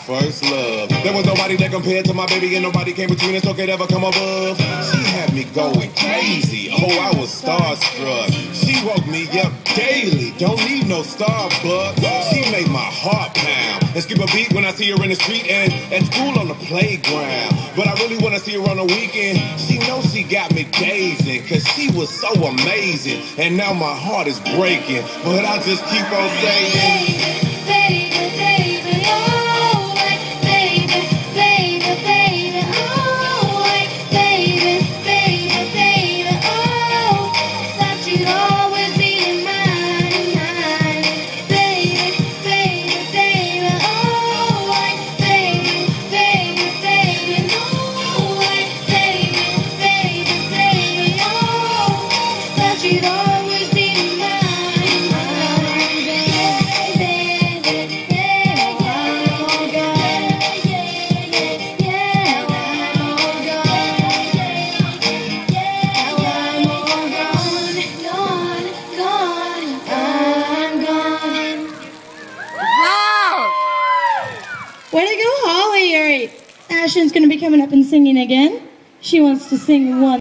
first love. There was nobody that compared to my baby, and nobody came between us or could ever come above. She had me going crazy. Oh, I was starstruck. She woke me up daily. Don't need no Starbucks. She made my heart pound and skip a beat when I see her in the street and at school on the playground. But I really wanna see her on the weekend. She knows she got me gazing, cause she was so amazing. And now my heart is breaking, but I just keep on saying, way to go, Holly. All right, Ashton's going to be coming up and singing again. She wants to sing one.